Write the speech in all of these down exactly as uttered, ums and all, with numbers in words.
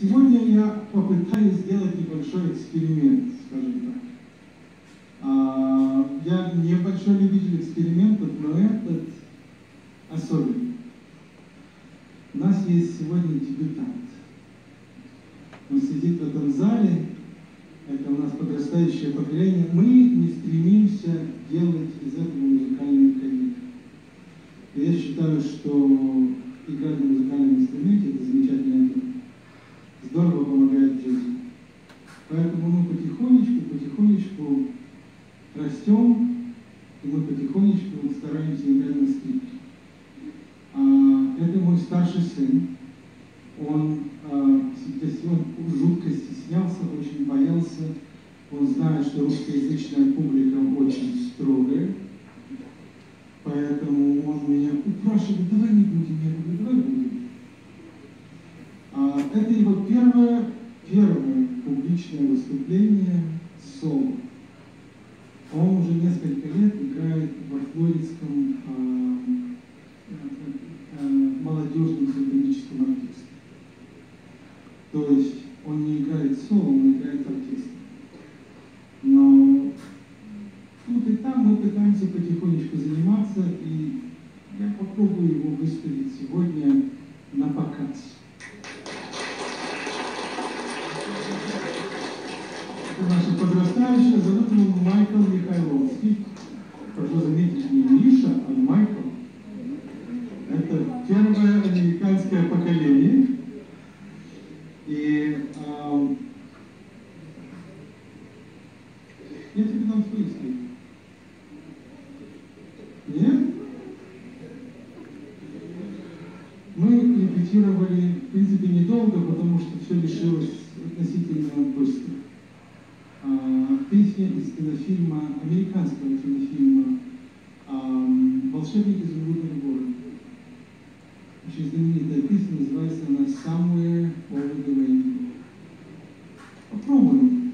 Сегодня я попытаюсь сделать небольшой эксперимент, скажем так. А, я небольшой любитель экспериментов, но этот особенный. У нас есть сегодня дебютант. Он сидит в этом зале, это у нас подрастающее поколение. Мы не стремимся делать из этого музыкальную карьеру. Я считаю, что играть на музыкальном инструменте – это замечательное дело. Здорово помогает в жизни. Поэтому мы потихонечку, потихонечку растем, и мы потихонечку стараемся играть на скрипке. А, это мой старший сын. Он, а, он жутко стеснялся, очень боялся. Он знает, что русскоязычная публика очень строгая. Поэтому он меня упрашивает: давай не будем, я говорю, давай будем. А, это его первое, первое публичное выступление соло. Он уже несколько лет играет во флоридском а, а, молодежном симфоническом оркестре. То есть он не играет соло, он играет оркестр. Но тут и там мы пытаемся потихонечку заниматься, и я попробую его выставить сегодня на показ. Это наша подрастающая, зовут его Майкл Михайловский. Прошу заметить, не Миша, а Майкл. Это первое американское поколение. И а, я тебе дам свой скрипку. Нет? Мы репетировали, в принципе, недолго, потому что все решилось относительно быстро. А, песня из кинофильма, американского кинофильма а, «Волшебник изумрудного города». Очень знаменитая песня, называется она «Somewhere over the rainbow». Попробуем.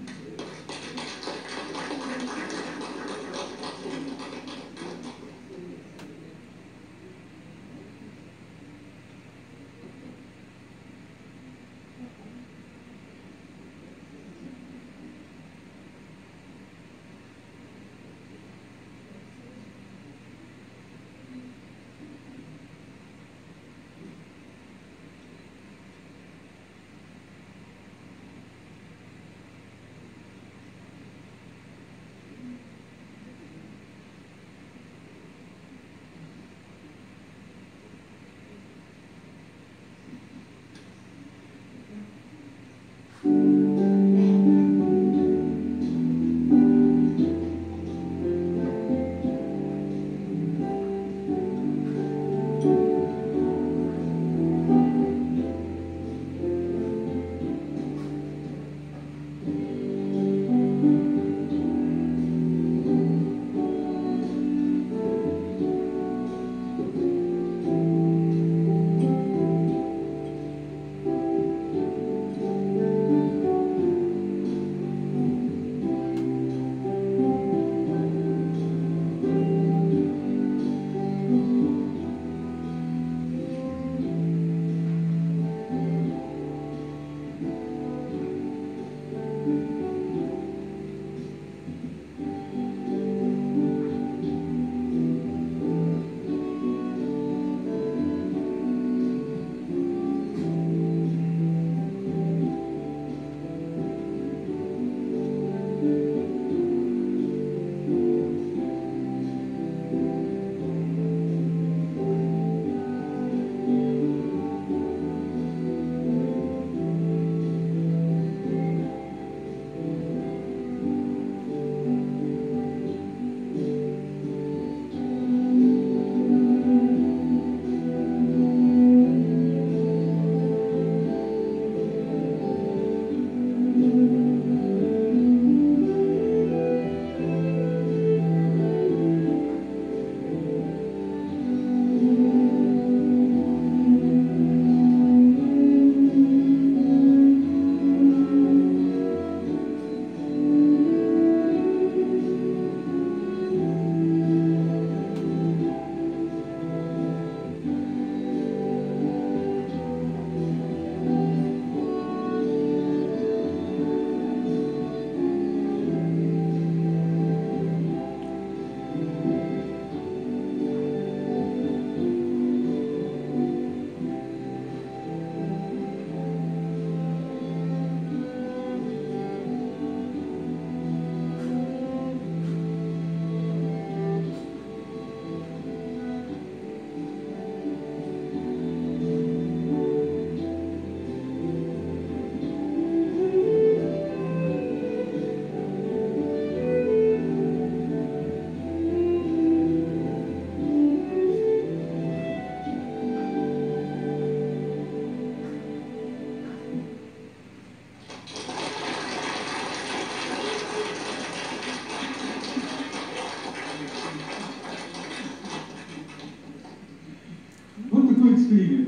эксперимент.